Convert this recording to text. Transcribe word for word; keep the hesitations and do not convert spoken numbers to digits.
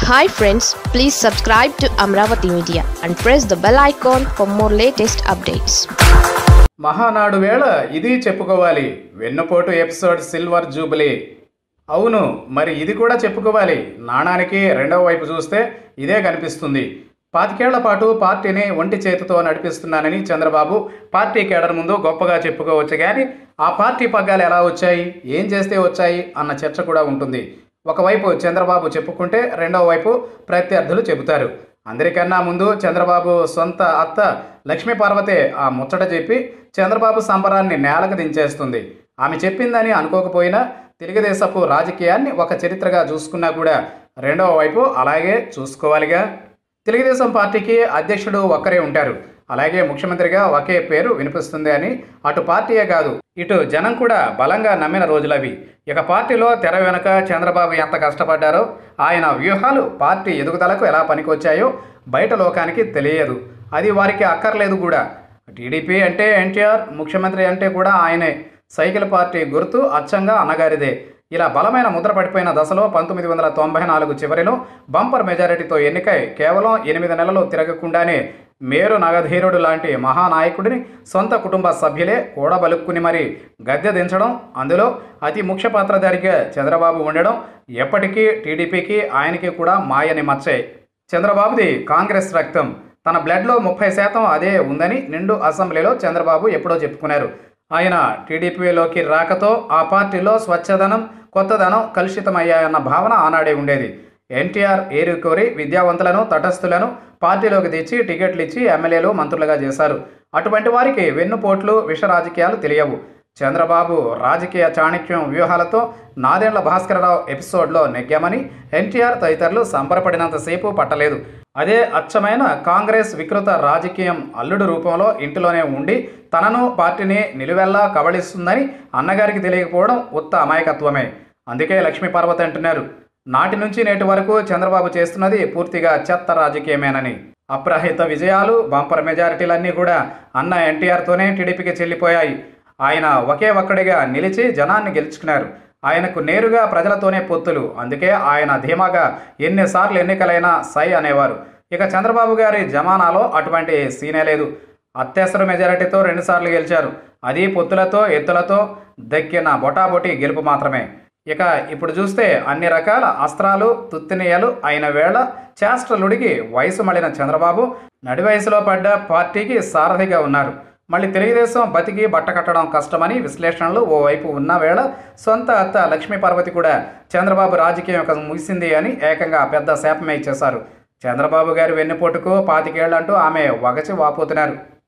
Hi friends, please subscribe to Amravati Media and press the bell icon for more latest updates. Mahanadu వేళ ఇది చెప్పుకోవాలి. వెన్నుపోటు episode silver jubilee. అవును, మరి ఇది కూడా చెప్పుకోవాలి. నాణానికి రెండవ వైపు చూస్తే ఇదే కనిపిస్తుంది. పాతికేళ్ల పాటు పార్టీని ఒంటి చేతితో నడిపిస్తున్నానని చంద్రబాబు పార్టీ కేడర్ ముందు గొప్పగా చెప్పుకోవచ్చు. కానీ ఆ పార్టీ పగ్గాలు ఎలా వచ్చాయి, ఏం చేస్తే వచ్చాయి అన్న చర్చ కూడా ఉంటుంది. ఒకవైపు చంద్రబాబు చెప్పుకుంటే రెండవ వైపు ప్రత్యర్థులు చెబుతారు. అందరికన్నా ముందు చంద్రబాబు సొంత అత్త లక్ష్మీపార్వతే ఆ ముచ్చట చెప్పి చంద్రబాబు సంబరాన్ని నేలకు దించేస్తుంది. ఆమె చెప్పిందని అనుకోకపోయినా తెలుగుదేశపు రాజకీయాన్ని ఒక చరిత్రగా చూసుకున్నా కూడా రెండవ వైపు అలాగే చూసుకోవాలిగా. తెలుగుదేశం పార్టీకి అధ్యక్షుడు ఒక్కరే ఉంటారు. అలాగే ముఖ్యమంత్రిగా ఒకే పేరు వినిపిస్తుంది అని అటు పార్టీయే కాదు, ఇటు జనం కూడా బలంగా నమ్మిన రోజులవి. ఇక పార్టీలో తెర వెనుక చంద్రబాబు ఎంత కష్టపడ్డారో, ఆయన వ్యూహాలు పార్టీ ఎదుగుదలకు ఎలా పనికొచ్చాయో బయట లోకానికి తెలియదు. అది వారికి అక్కర్లేదు కూడా. టీడీపీ అంటే ఎన్టీఆర్, ముఖ్యమంత్రి అంటే కూడా ఆయనే. సైకిల్ పార్టీ గుర్తు అచ్చంగా అన్నగారిదే. ఇలా బలమైన ముద్ర పడిపోయిన దశలో పంతొమ్మిది వందల తొంభై నాలుగు చివరిలో బంపర్ మెజారిటీతో ఎన్నికై కేవలం ఎనిమిది నెలలు తిరగకుండానే మేరు నగధీరుడు లాంటి మహానాయకుడిని సొంత కుటుంబ సభ్యులే కూడబలుక్కుని మరి గద్దె దించడం, అందులో అతి ముఖ్య పాత్రధారిగా చంద్రబాబు ఉండడం ఎప్పటికీ టీడీపీకి ఆయనకి కూడా మాయని మచ్చే. చంద్రబాబుది కాంగ్రెస్ రక్తం, తన బ్లడ్లో ముప్పై శాతం అదే ఉందని నిండు అసెంబ్లీలో చంద్రబాబు ఎప్పుడో చెప్పుకున్నారు. ఆయన టీడీపీలోకి రాకతో ఆ పార్టీలో స్వచ్ఛదనం, కొత్తదనం కలుషితమయ్యాయన్న భావన ఆనాడే ఉండేది. ఎన్టీఆర్ ఏరుకోరి విద్యావంతులను, తటస్థులను పార్టీలోకి తెచ్చి టికెట్లు ఇచ్చి ఎమ్మెల్యేలు, మంత్రులుగా చేశారు. అటువంటి వారికి వెన్నుపోట్లు, విష రాజకీయాలు తెలియవు. చంద్రబాబు రాజకీయ చాణక్యం వ్యూహాలతో నాదెండ్ల భాస్కరరావు ఎపిసోడ్లో నెగ్గామని ఎన్టీఆర్ తదితరులు సంబరపడినంతసేపు పట్టలేదు. అదే అచ్చమైన కాంగ్రెస్ వికృత రాజకీయం అల్లుడు రూపంలో ఇంటిలోనే ఉండి తనను, పార్టీని నిలువెల్లా కబళిస్తుందని అన్నగారికి తెలియకపోవడం ఉత్త అమాయకత్వమే. అందుకే లక్ష్మీపార్వతి అంటున్నారు, నాటి నుంచి నేటి వరకు చంద్రబాబు చేస్తున్నది పూర్తిగా చెత్త రాజకీయమేనని. అప్రహిత విజయాలు, బంపర్ మెజారిటీలన్నీ కూడా అన్న ఎన్టీఆర్తోనే టీడీపీకి చెల్లిపోయాయి. ఆయన ఒకే ఒక్కడిగా నిలిచి జనాన్ని గెలుచుకున్నారు. ఆయనకు నేరుగా ప్రజలతోనే పొత్తులు. అందుకే ఆయన ధీమాగా ఎన్నిసార్లు ఎన్నికలైనా సై అనేవారు. ఇక చంద్రబాబు గారి జమానాలో అటువంటి సీనే లేదు. అత్యవసర మెజారిటీతో రెండుసార్లు గెలిచారు. అది పొత్తులతో, ఎత్తులతో దక్కిన బొటాబొటి గెలుపు మాత్రమే. ఇక ఇప్పుడు చూస్తే అన్ని రకాల అస్త్రాలు తుత్తినీయలు అయిన వేళ చేష్టలుడికి వయసు మళ్ళిన చంద్రబాబు నడి వయసులో పడ్డ పార్టీకి సారథిగా ఉన్నారు. మళ్ళీ తెలుగుదేశం బతికి బట్ట కట్టడం కష్టమని విశ్లేషణలు ఓవైపు ఉన్న వేళ సొంత అత్త లక్ష్మీపార్వతి కూడా చంద్రబాబు రాజకీయం ఒక ముగిసింది అని ఏకంగా పెద్ద శాపమే ఇచ్చేశారు. చంద్రబాబు గారి వెన్నుపోటుకు పాతికేళ్లంటూ ఆమె వగచి వాపోతున్నారు.